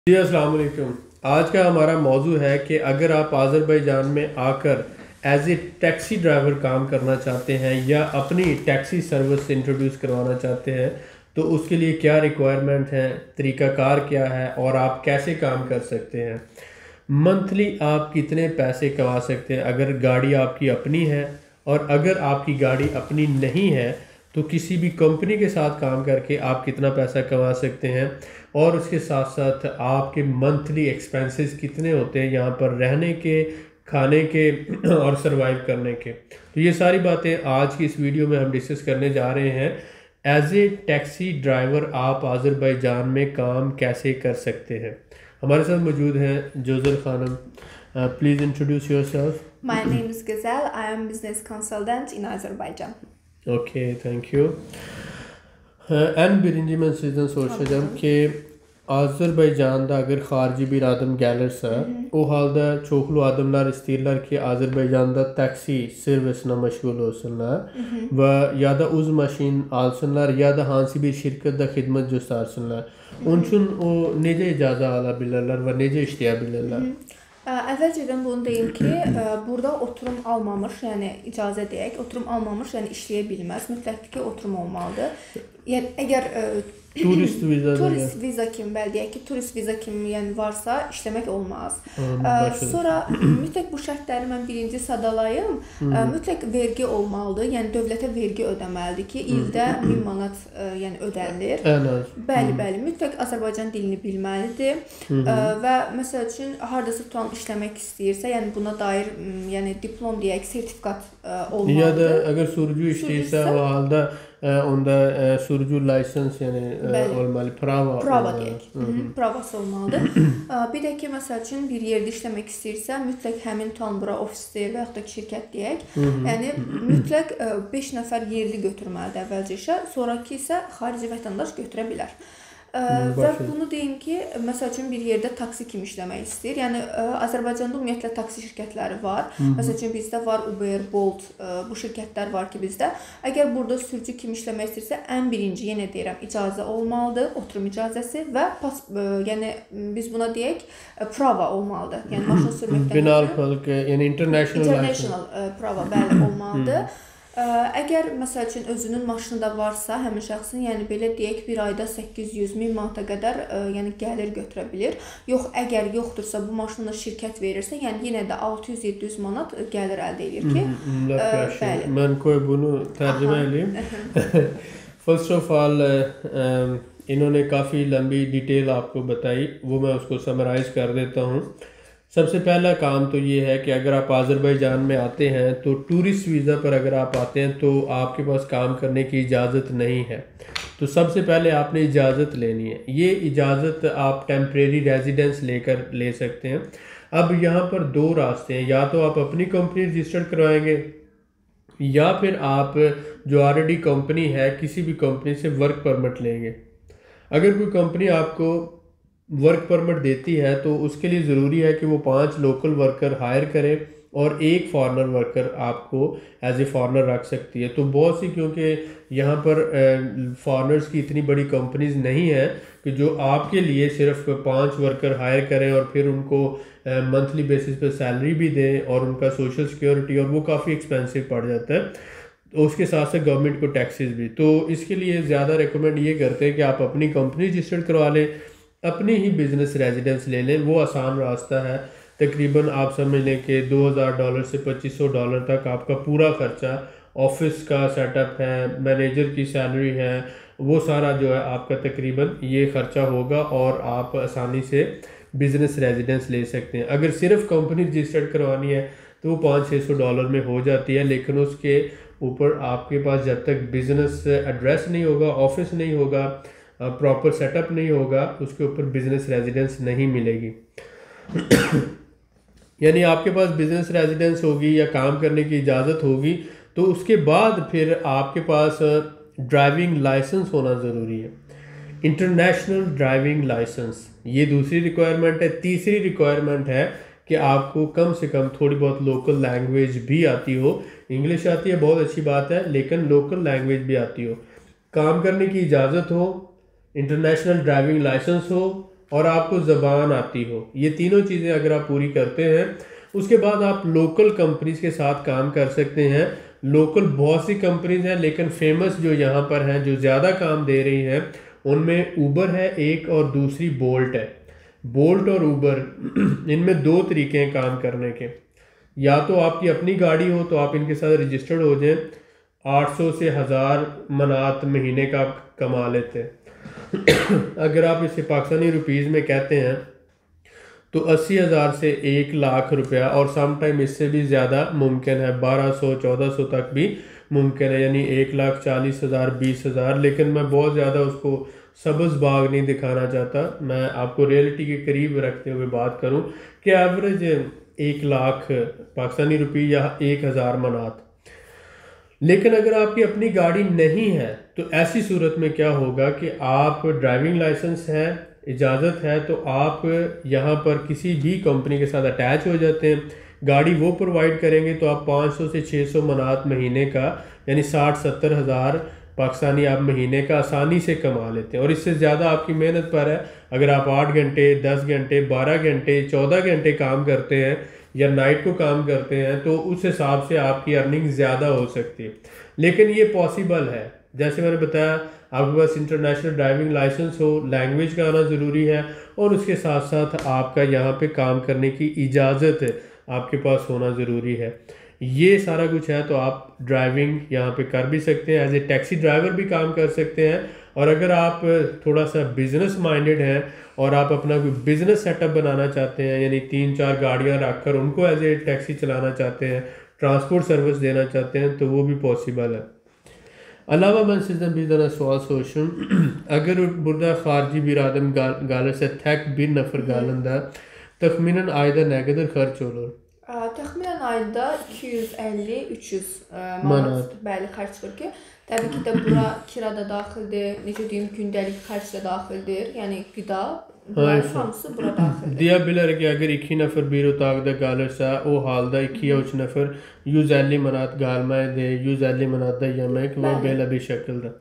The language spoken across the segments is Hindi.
जी अस्सलाम वालेकुम। आज का हमारा मौजू है कि अगर आप आज़रबाईजान में आकर एज ए टैक्सी ड्राइवर काम करना चाहते हैं या अपनी टैक्सी सर्विस इंट्रोड्यूस करवाना चाहते हैं तो उसके लिए क्या रिक्वायरमेंट है, तरीक़ाकार क्या है और आप कैसे काम कर सकते हैं। मंथली आप कितने पैसे कमा सकते हैं अगर गाड़ी आपकी अपनी है, और अगर आपकी गाड़ी अपनी नहीं है तो किसी भी कंपनी के साथ काम करके आप कितना पैसा कमा सकते हैं, और उसके साथ साथ आपके मंथली एक्सपेंसेस कितने होते हैं यहाँ पर रहने के, खाने के और सरवाइव करने के। तो ये सारी बातें आज की इस वीडियो में हम डिस्कस करने जा रहे हैं। एज ए टैक्सी ड्राइवर आप आज़रबाईजान में काम कैसे कर सकते हैं। हमारे साथ मौजूद हैं Jozal Khanum. Please introduce yourself. My name is Gazel. I am business consultant in Azerbaijan. Okay, thank you. En birinci ben sizden soruşacağım ki Azerbaycan'da agar xarici bir adım gelirse o halde çoklu adımlar istiyorlar ki Azerbaycan'da taksi servisine meşgul olsunlar ve ya da uz maşin alsınlar ya da hansı bir şirkette hizmet göstersinler. Onun için o nece icazə alabilirler ve nece işleyebilirler? Əvvəlcədən bunu deyim ki, burada oturum almamış, yəni icazə deyək, oturum almamış, yəni işləyə bilməz. Mütləq ki, oturum olmalıdır. Yəni əgər Turist viza turist viza kimi, bəli deyək ki, turist viza kimi yəni varsa işləmək olmaz. Sonra mütləq bu şərtləri mən birinci sadalayım. Mütləq vergi olmalıdır. Yəni dövlətə vergi ödəməlidir ki, ildə 1000 manat yəni ödənilir. Bəli, bəli. Mütləq Azərbaycan dilini bilməlidir. Və məsəl üçün hardasa tutan işləmək istəyirsə, yəni buna dair yəni diplom deyək, sertifikat olmalıdır. Ya da əgər sürücü işləyirsə o halda onda sürücü lisans yəni olmalı, prava deyək. Pravası olmalıdır. Bir də ki, məsəl üçün bir yerdə işləmək istəyirsə, mütləq həmin tutan bura ofisdir və yaxud da şirkət deyək. Yəni mütləq 5 nəfər yerli götürməlidir əvvəlcə işə, sonraki isə xarici vətəndaş götürə bilər. Və bunu deyim ki, məsəl üçün bir yerdə taksi kimi işləmək istəyir. Yəni Azərbaycanda ümumiyyətlə taksi şirkətləri var. Məsəl üçün bizdə var Uber, Bolt, bu şirkətlər var ki bizdə. Əgər burada sürücü kimi işləmək istəyirsə, ən birinci yenə deyirəm, icazə olmalıdır, oturum icazəsi və yəni biz buna deyək, prava olmalıdır. Yəni maşın sürməkdən beynəlxalq, yəni international prava bəli olmalıdır. Əgər məsəl üçün özünün maşını da varsa, həmin şəxsin, yəni belə deyək, bir ayda 800-1000 manata qədər yəni gəlir götürə bilir. Yox, əgər yoxdursa, bu maşını şirkət verirsə, yəni yenə də 600-700 manat gəlir əldə edir ki, bəli. Mən qoy bunu tərcümə edeyim. First of all, इन्होंने काफ़ी लंबी डिटेल आपको बताई, वो मैं उसको समराइज़ कर देता हूँ। सबसे पहला काम तो ये है कि अगर आप आज़रबाईजान में आते हैं तो टूरिस्ट वीज़ा पर अगर आप आते हैं तो आपके पास काम करने की इजाज़त नहीं है। तो सबसे पहले आपने इजाज़त लेनी है। ये इजाज़त आप टेम्परेरी रेजिडेंस लेकर ले सकते हैं। अब यहाँ पर दो रास्ते हैं, या तो आप अपनी कंपनी रजिस्टर्ड करवाएंगे या फिर आप जो ऑलरेडी कंपनी है किसी भी कंपनी से वर्क परमिट लेंगे। अगर कोई कंपनी आपको वर्क परमिट देती है तो उसके लिए ज़रूरी है कि वो 5 लोकल वर्कर हायर करे और 1 फॉरेनर वर्कर आपको एज ए फॉरेनर रख सकती है। तो बहुत सी, क्योंकि यहाँ पर फॉरेनर्स की इतनी बड़ी कंपनीज नहीं है कि जो आपके लिए सिर्फ 5 वर्कर हायर करें और फिर उनको मंथली बेसिस पे सैलरी भी दें और उनका सोशल सिक्योरिटी, और वो काफ़ी एक्सपेंसिव पड़ जाता है। तो उसके साथ साथ गवर्नमेंट को टैक्सेस भी। तो इसके लिए ज़्यादा रिकमेंड ये करते हैं कि आप अपनी कंपनी रजिस्टर्ड करवा लें, अपनी ही बिज़नेस रेजिडेंस ले लें। वो आसान रास्ता है। तकरीबन आप समझ लें कि $2000 से $2500 तक आपका पूरा खर्चा, ऑफिस का सेटअप है, मैनेजर की सैलरी है, वो सारा जो है आपका तकरीबन ये खर्चा होगा और आप आसानी से बिज़नेस रेजिडेंस ले सकते हैं। अगर सिर्फ कंपनी रजिस्टर्ड करवानी है तो वो $500-600 में हो जाती है, लेकिन उसके ऊपर आपके पास जब तक बिज़नेस एड्रेस नहीं होगा, ऑफिस नहीं होगा, प्रॉपर सेटअप नहीं होगा, उसके ऊपर बिज़नेस रेजिडेंस नहीं मिलेगी। यानी आपके पास बिज़नेस रेजिडेंस होगी या काम करने की इजाज़त होगी तो उसके बाद फिर आपके पास ड्राइविंग लाइसेंस होना ज़रूरी है। इंटरनेशनल ड्राइविंग लाइसेंस, ये दूसरी रिक्वायरमेंट है। तीसरी रिक्वायरमेंट है कि आपको कम से कम थोड़ी बहुत लोकल लैंग्वेज भी आती हो। इंग्लिश आती है, बहुत अच्छी बात है, लेकिन लोकल लैंग्वेज भी आती हो। काम करने की इजाज़त हो, इंटरनेशनल ड्राइविंग लाइसेंस हो और आपको ज़बान आती हो, ये तीनों चीज़ें अगर आप पूरी करते हैं, उसके बाद आप लोकल कंपनीज के साथ काम कर सकते हैं। लोकल बहुत सी कंपनीज हैं, लेकिन फेमस जो यहाँ पर हैं, जो ज़्यादा काम दे रही हैं, उनमें ऊबर है एक और दूसरी बोल्ट है। बोल्ट और ऊबर इनमें दो तरीके हैं काम करने के। या तो आपकी अपनी गाड़ी हो तो आप इनके साथ रजिस्टर्ड हो जाएं, 800 से 1000 मनात महीने का कमा लेते हैं। अगर आप इसे पाकिस्तानी रुपीज़ में कहते हैं तो 80,000 से 1,00,000 रुपया, और सम टाइम इससे भी ज़्यादा मुमकिन है, 1200-1400 तक भी मुमकिन है, यानी 1,40,000 20,000। लेकिन मैं बहुत ज़्यादा उसको सब्ज़ बाग नहीं दिखाना चाहता, मैं आपको रियलिटी के करीब रखते हुए बात करूं कि एवरेज 1,00,000 पाकिस्तानी रुपये या 1,000 मनात। लेकिन अगर आपकी अपनी गाड़ी नहीं है तो ऐसी सूरत में क्या होगा कि आप ड्राइविंग लाइसेंस है, इजाज़त है, तो आप यहाँ पर किसी भी कंपनी के साथ अटैच हो जाते हैं, गाड़ी वो प्रोवाइड करेंगे, तो आप 500 से 600 मनात महीने का, यानी 60-70 हज़ार पाकिस्तानी आप महीने का आसानी से कमा लेते हैं। और इससे ज़्यादा आपकी मेहनत पर है। अगर आप 8 घंटे 10 घंटे 12 घंटे 14 घंटे काम करते हैं या नाइट को काम करते हैं, तो उस हिसाब से आपकी अर्निंग ज़्यादा हो सकती है। लेकिन ये पॉसिबल है। जैसे मैंने बताया, आपके पास इंटरनेशनल ड्राइविंग लाइसेंस हो, लैंग्वेज का आना ज़रूरी है, और उसके साथ साथ आपका यहाँ पे काम करने की इजाज़त आपके पास होना ज़रूरी है। ये सारा कुछ है तो आप ड्राइविंग यहाँ पे कर भी सकते हैं, एज ए टैक्सी ड्राइवर भी काम कर सकते हैं। और अगर आप थोड़ा सा बिजनेस माइंडेड हैं और आप अपना कोई बिजनेस सेटअप बनाना चाहते हैं, यानी 3-4 गाड़ियाँ रखकर उनको एज ए टैक्सी चलाना चाहते हैं, ट्रांसपोर्ट सर्विस देना चाहते हैं, तो वो भी पॉसिबल है। अलावा ben sizden bir tane sual soruşum. Eğer burada xarici bir adam gelirse tek bir nefer geldiğinde tahminen ayda ne kadar xərc olur? Təxminən ayda 250-300 manat bəli xərc çıxır ki, təbii ki də bura kira da daxildir, necə deyim, gündəlik xərc də daxildir, yəni qida, bunların hamısı bura daxildir. Deyə bilərik ki, əgər 2 nəfər bir otaqda qalırsa, o halda 2 ya 3 nəfər 150 manat qalmaydı, 150 manat da yemək və belə bir şəkildə.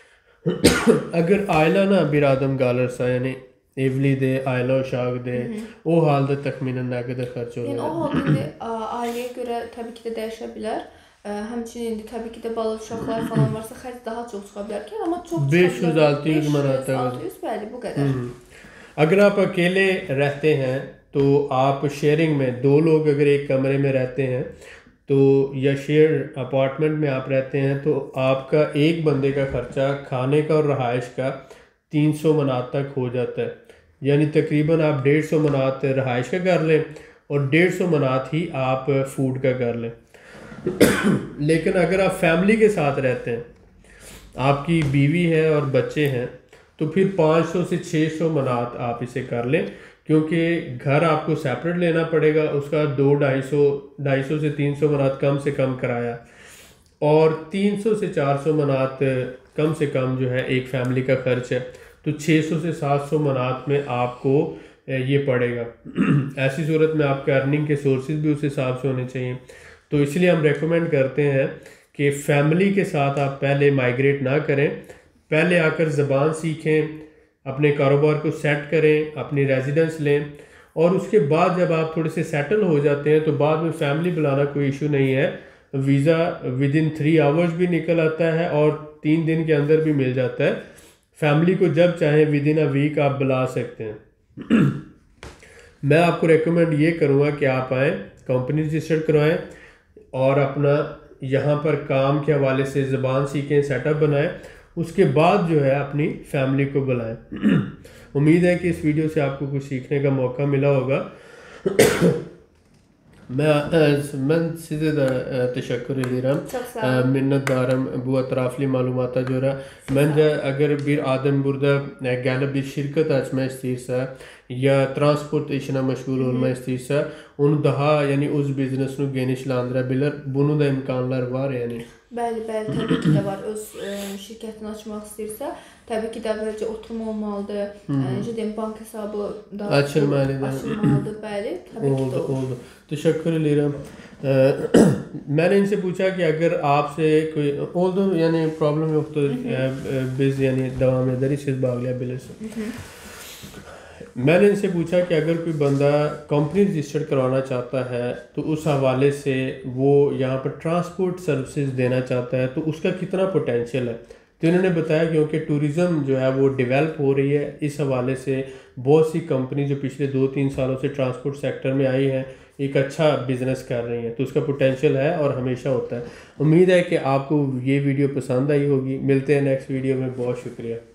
Əgər ailə bir adam qalırsa, yəni evlidir, ailə uşaqdır, o halda təxminən nə qədər xərc olur? Yəni o halda indi ailəyə görə təbii ki də dəyişə bilər. Həmçinin indi təbii ki də bala uşaqlar falan varsa xərc daha çox çıxa bilər ki, amma çox 500-600 manat. 500-600 bəli, bu qədər. अगर आप अकेले रहते हैं तो आप शेयरिंग में 2 लोग अगर एक कमरे में रहते हैं तो, या शेयर अपार्टमेंट में आप रहते हैं, तो आपका एक बंदे का खर्चा खाने का और रहाइश का 300 मनात तक हो जाता है। यानी तकरीबन आप 150 मनात रहाइश का कर लें और 150 मनात ही आप फूड का कर लें। लेकिन अगर आप फैमिली के साथ रहते हैं, आपकी बीवी है और बच्चे हैं, तो फिर 500 से 600 मनात आप इसे कर लें, क्योंकि घर आपको सेपरेट लेना पड़ेगा, उसका 200-250 से 300 मनात कम से कम किराया, और 300 से 400 मनात कम से कम जो है एक फैमिली का खर्च है। तो 600 से 700 मनात में आपको ये पड़ेगा। ऐसी सूरत में आपके अर्निंग के सोर्सेज भी उस हिसाब से होने चाहिए। तो इसलिए हम रेकमेंड करते हैं कि फैमिली के साथ आप पहले माइग्रेट ना करें, पहले आकर ज़बान सीखें, अपने कारोबार को सेट करें, अपनी रेजिडेंस लें, और उसके बाद जब आप थोड़े से सेटल हो जाते हैं तो बाद में फैमिली बुलाना कोई इशू नहीं है। वीज़ा विदिन 3 आवर्स भी निकल आता है और 3 दिन के अंदर भी मिल जाता है। फैमिली को जब चाहें विदिन अ वीक आप बुला सकते हैं। मैं आपको रेकमेंड ये करूँगा कि आप आएँ, कंपनी रजिस्टर करवाएँ और अपना यहाँ पर काम के हवाले से ज़बान सीखें, सेटअप बनाएं, उसके बाद जो है अपनी फैमिली को बुलाएं। उम्मीद है कि इस वीडियो से आपको कुछ सीखने का मौका मिला होगा। मैं size de teşekkür ederim. Minnettarım bu etraflı malumata göre. Bence eğer bir adam burada gelip bir şirket açmak isterse ya transport işine meşgul olmak isterse, onu daha yani öz biznesini genişlendirebilir. Bunun da imkanlar var yani. Bəli, təbii ki də var. Öz şirkətini açmaq istəyirsə, təbii ki də əvvəlcə oturum olmalıdır. Necə deyim, bank hesabı da açılmalıdır. Bəli, təbii ki də oldu. Teşekkür ederim. मैंने इनसे पूछा कि अगर आपसे कोई oldu yani problem yoktu. Biz yani devam ederiz siz bağlayabilirsiniz. मैंने इनसे पूछा कि अगर कोई बंदा कंपनी रजिस्टर्ड करवाना चाहता है तो उस हवाले से वो यहाँ पर ट्रांसपोर्ट सर्विसेज देना चाहता है तो उसका कितना पोटेंशियल है। तो इन्होंने बताया क्योंकि टूरिज़्म जो है वो डेवलप हो रही है, इस हवाले से बहुत सी कंपनी जो पिछले 2-3 सालों से ट्रांसपोर्ट सेक्टर में आई हैं एक अच्छा बिजनेस कर रही हैं, तो उसका पोटेंशियल है और हमेशा होता है। उम्मीद है कि आपको ये वीडियो पसंद आई होगी। मिलते हैं नेक्स्ट वीडियो में। बहुत शुक्रिया।